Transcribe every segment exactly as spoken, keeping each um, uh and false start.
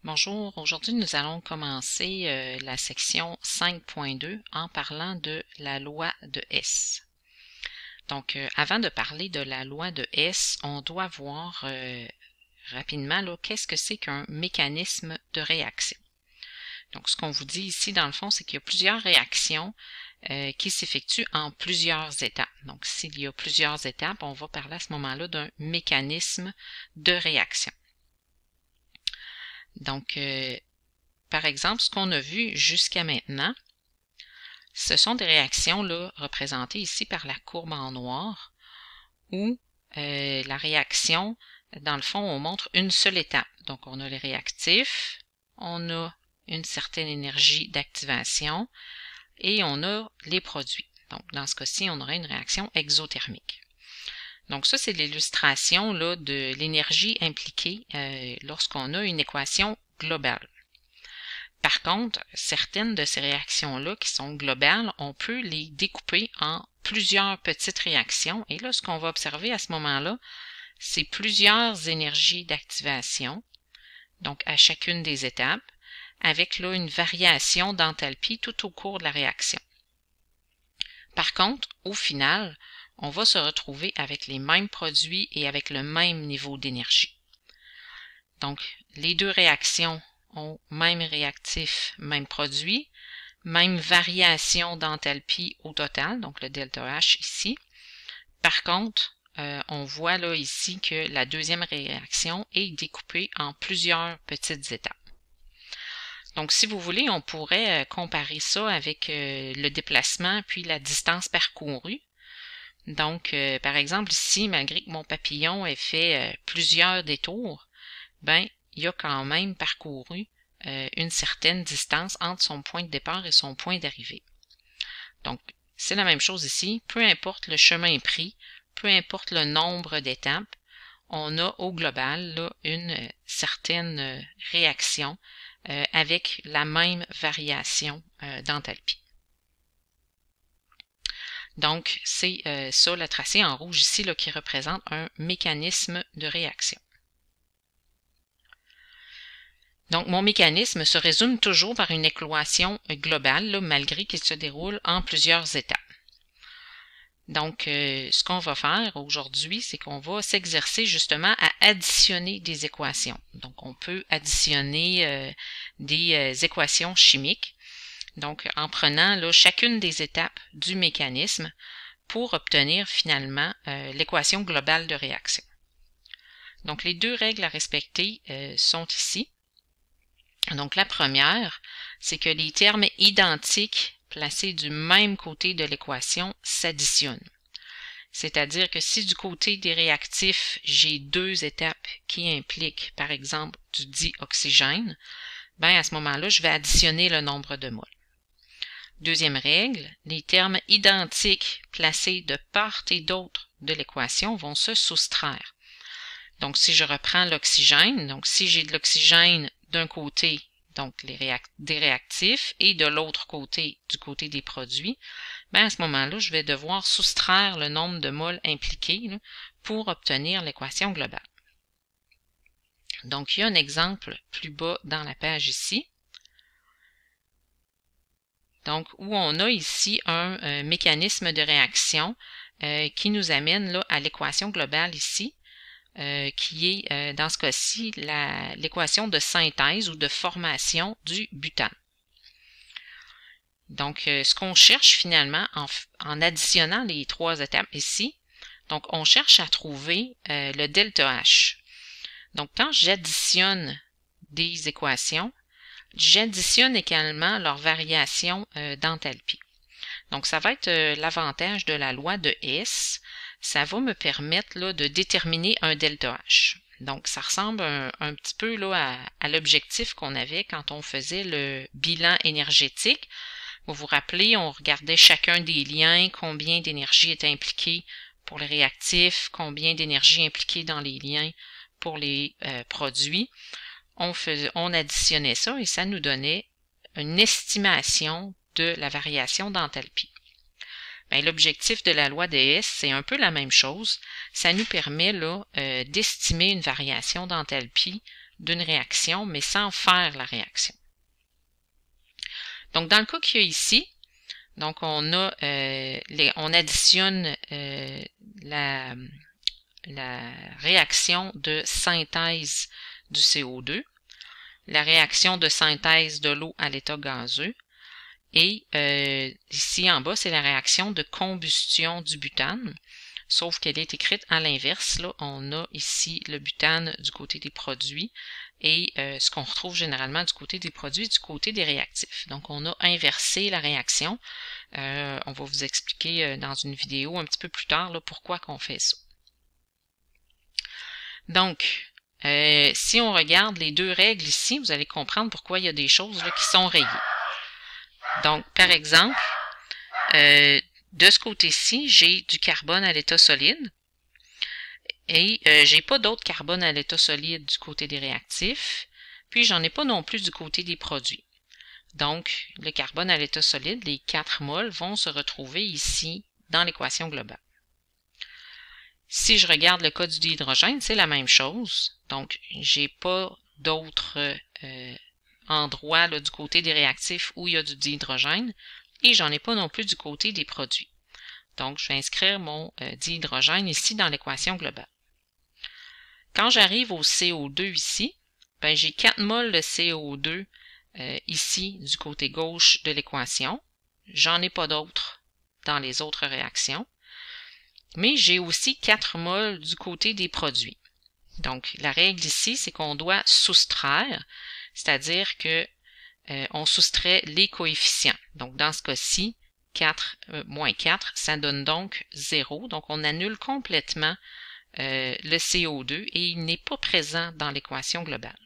Bonjour, aujourd'hui nous allons commencer euh, la section cinq point deux en parlant de la loi de Hess. Donc euh, avant de parler de la loi de Hess, on doit voir euh, rapidement là, qu'est-ce que c'est qu'un mécanisme de réaction. Donc ce qu'on vous dit ici dans le fond, c'est qu'il y a plusieurs réactions euh, qui s'effectuent en plusieurs étapes. Donc s'il y a plusieurs étapes, on va parler à ce moment-là d'un mécanisme de réaction. Donc, euh, par exemple, ce qu'on a vu jusqu'à maintenant, ce sont des réactions là, représentées ici par la courbe en noir, où euh, la réaction, dans le fond, on montre une seule étape. Donc, on a les réactifs, on a une certaine énergie d'activation et on a les produits. Donc, dans ce cas-ci, on aurait une réaction exothermique. Donc ça, c'est l'illustration là de l'énergie impliquée euh, lorsqu'on a une équation globale. Par contre, certaines de ces réactions-là qui sont globales, on peut les découper en plusieurs petites réactions. Et là, ce qu'on va observer à ce moment-là, c'est plusieurs énergies d'activation, donc à chacune des étapes, avec là une variation d'enthalpie tout au cours de la réaction. Par contre, au final, on va se retrouver avec les mêmes produits et avec le même niveau d'énergie. Donc, les deux réactions ont même réactif, même produit, même variation d'enthalpie au total, donc le delta H ici. Par contre, euh, on voit là ici que la deuxième réaction est découpée en plusieurs petites étapes. Donc, si vous voulez, on pourrait comparer ça avec euh, le déplacement puis la distance parcourue. Donc, euh, par exemple, ici, malgré que mon papillon ait fait euh, plusieurs détours, ben, il a quand même parcouru euh, une certaine distance entre son point de départ et son point d'arrivée. Donc, c'est la même chose ici. Peu importe le chemin pris, peu importe le nombre d'étapes, on a au global là, une euh, certaine euh, réaction euh, avec la même variation euh, d'enthalpie. Donc, c'est euh, ça, le tracé en rouge ici, là, qui représente un mécanisme de réaction. Donc, mon mécanisme se résume toujours par une équation globale, là, malgré qu'il se déroule en plusieurs étapes. Donc, euh, ce qu'on va faire aujourd'hui, c'est qu'on va s'exercer justement à additionner des équations. Donc, on peut additionner euh, des euh, équations chimiques. Donc, en prenant là, chacune des étapes du mécanisme pour obtenir finalement euh, l'équation globale de réaction. Donc, les deux règles à respecter euh, sont ici. Donc, la première, c'est que les termes identiques placés du même côté de l'équation s'additionnent. C'est-à-dire que si du côté des réactifs, j'ai deux étapes qui impliquent, par exemple, du dioxygène, ben à ce moment-là, je vais additionner le nombre de moles. Deuxième règle, les termes identiques placés de part et d'autre de l'équation vont se soustraire. Donc, si je reprends l'oxygène, donc si j'ai de l'oxygène d'un côté, donc les réac des réactifs, et de l'autre côté, du côté des produits, ben à ce moment-là, je vais devoir soustraire le nombre de moles impliqués là, pour obtenir l'équation globale. Donc, il y a un exemple plus bas dans la page ici. Donc, où on a ici un euh, mécanisme de réaction euh, qui nous amène là, à l'équation globale ici, euh, qui est, euh, dans ce cas-ci, l'équation de synthèse ou de formation du butane. Donc, euh, ce qu'on cherche finalement en, en additionnant les trois étapes ici, donc on cherche à trouver euh, le delta H. Donc, quand j'additionne des équations, j'additionne également leur variation euh, d'enthalpie. Donc, ça va être euh, l'avantage de la loi de Hess. Ça va me permettre là, de déterminer un delta H. Donc, ça ressemble un, un petit peu là, à, à l'objectif qu'on avait quand on faisait le bilan énergétique. Vous vous rappelez, on regardait chacun des liens, combien d'énergie est impliquée pour les réactifs, combien d'énergie est impliquée dans les liens pour les euh, produits. On, faisait, on additionnait ça et ça nous donnait une estimation de la variation d'enthalpie. Ben, l'objectif de la loi de Hess, c'est un peu la même chose. Ça nous permet là euh, d'estimer une variation d'enthalpie d'une réaction, mais sans faire la réaction. Donc, dans le cas qu'il y a ici, donc on a euh, les, on additionne euh, la, la réaction de synthèse du C O deux, la réaction de synthèse de l'eau à l'état gazeux, et euh, ici en bas, c'est la réaction de combustion du butane, sauf qu'elle est écrite à l'inverse. Là, on a ici le butane du côté des produits et euh, ce qu'on retrouve généralement du côté des produits, du côté des réactifs. Donc, on a inversé la réaction. Euh, on va vous expliquer euh, dans une vidéo un petit peu plus tard là, pourquoi qu'on fait ça. Donc, euh, si on regarde les deux règles ici, vous allez comprendre pourquoi il y a des choses là, qui sont rayées. Donc, par exemple, euh, de ce côté-ci, j'ai du carbone à l'état solide et euh, j'ai pas d'autre carbone à l'état solide du côté des réactifs, puis j'en ai pas non plus du côté des produits. Donc, le carbone à l'état solide, les quatre moles, vont se retrouver ici dans l'équation globale. Si je regarde le cas du dihydrogène, c'est la même chose. Donc, j'ai pas d'autres euh, endroits là, du côté des réactifs où il y a du dihydrogène et j'en ai pas non plus du côté des produits. Donc, je vais inscrire mon euh, dihydrogène ici dans l'équation globale. Quand j'arrive au C O deux ici, ben, j'ai quatre moles de C O deux euh, ici du côté gauche de l'équation. J'en ai pas d'autres dans les autres réactions. Mais j'ai aussi quatre moles du côté des produits. Donc, la règle ici, c'est qu'on doit soustraire, c'est-à-dire que euh, on soustrait les coefficients. Donc, dans ce cas-ci, quatre euh, moins quatre, ça donne donc zéro. Donc, on annule complètement euh, le C O deux et il n'est pas présent dans l'équation globale.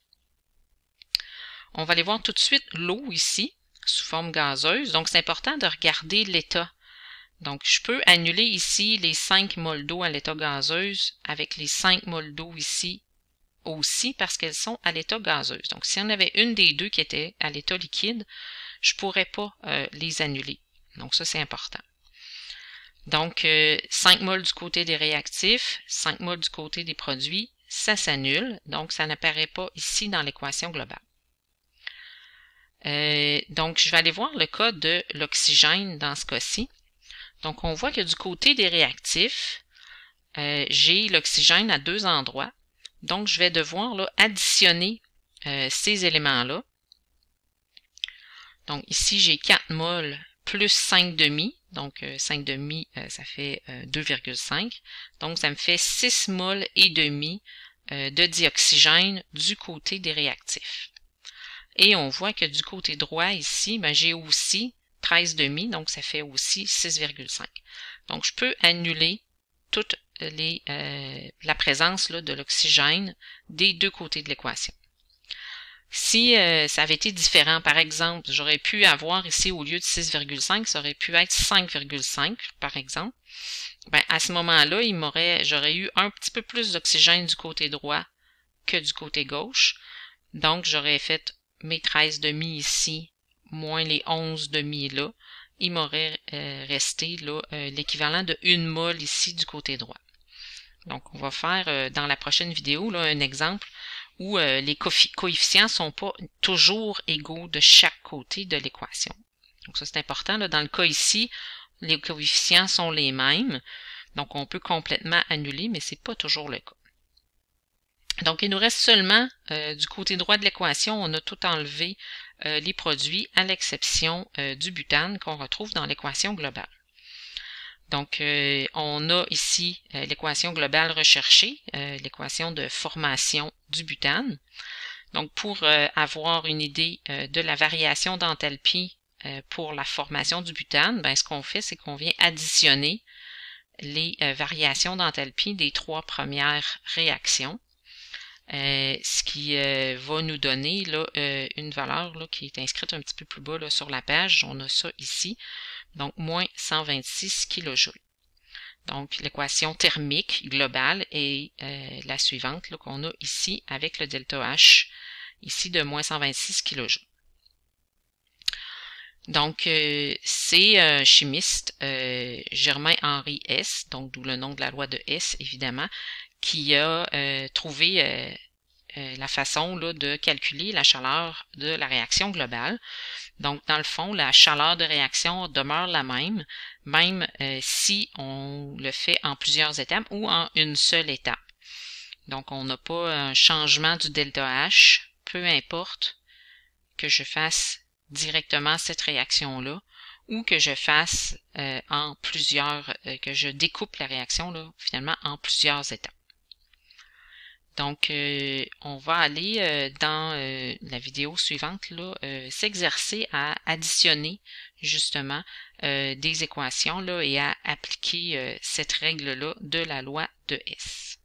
On va aller voir tout de suite l'eau ici, sous forme gazeuse. Donc, c'est important de regarder l'état. Donc, je peux annuler ici les cinq moles d'eau à l'état gazeuse avec les cinq moles d'eau ici aussi parce qu'elles sont à l'état gazeuse. Donc, si on avait une des deux qui était à l'état liquide, je ne pourrais pas euh, les annuler. Donc, ça, c'est important. Donc, euh, cinq moles du côté des réactifs, cinq moles du côté des produits, ça s'annule. Donc, ça n'apparaît pas ici dans l'équation globale. Euh, donc, je vais aller voir le cas de l'oxygène dans ce cas-ci. Donc, on voit que du côté des réactifs, euh, j'ai l'oxygène à deux endroits. Donc, je vais devoir là, additionner euh, ces éléments-là. Donc, ici, j'ai quatre moles plus cinq demi. Donc, euh, cinq demi, euh, ça fait euh, deux virgule cinq. Donc, ça me fait six moles et demi euh, de dioxygène du côté des réactifs. Et on voit que du côté droit, ici, ben, j'ai aussi treize demi, donc ça fait aussi six virgule cinq. Donc, je peux annuler toute les, euh, la présence là, de l'oxygène des deux côtés de l'équation. Si euh, ça avait été différent, par exemple, j'aurais pu avoir ici, au lieu de six virgule cinq, ça aurait pu être cinq virgule cinq, par exemple. Ben, à ce moment-là, il m'aurait, j'aurais eu un petit peu plus d'oxygène du côté droit que du côté gauche. Donc, j'aurais fait mes treize demi ici, moins les onze demi là, il m'aurait euh, resté là euh, l'équivalent de une mole ici du côté droit. Donc, on va faire euh, dans la prochaine vidéo là, un exemple où euh, les coefficients ne sont pas toujours égaux de chaque côté de l'équation. Donc, ça c'est important. Là. Dans le cas ici, les coefficients sont les mêmes. Donc, on peut complètement annuler, mais ce n'est pas toujours le cas. Donc, il nous reste seulement, euh, du côté droit de l'équation, on a tout enlevé euh, les produits, à l'exception euh, du butane qu'on retrouve dans l'équation globale. Donc, euh, on a ici euh, l'équation globale recherchée, euh, l'équation de formation du butane. Donc, pour euh, avoir une idée euh, de la variation d'enthalpie euh, pour la formation du butane, ben, ce qu'on fait, c'est qu'on vient additionner les euh, variations d'enthalpie des trois premières réactions. Euh, ce qui euh, va nous donner là, euh, une valeur là, qui est inscrite un petit peu plus bas là, sur la page. On a ça ici, donc moins cent vingt-six kilojoules. Donc l'équation thermique globale est euh, la suivante là, qu'on a ici avec le delta H, ici de moins cent vingt-six kilojoules. Donc, euh, c'est un chimiste, euh, Germain-Henri Hess, donc d'où le nom de la loi de Hess, évidemment, qui a euh, trouvé euh, euh, la façon là, de calculer la chaleur de la réaction globale. Donc, dans le fond, la chaleur de réaction demeure la même, même euh, si on le fait en plusieurs étapes ou en une seule étape. Donc, on n'a pas un changement du delta H, peu importe que je fasse directement cette réaction-là ou que je fasse euh, en plusieurs, euh, que je découpe la réaction là, finalement en plusieurs étapes. Donc, euh, on va aller euh, dans euh, la vidéo suivante là, euh, s'exercer à additionner justement euh, des équations là, et à appliquer euh, cette règle-là de la loi de Hess.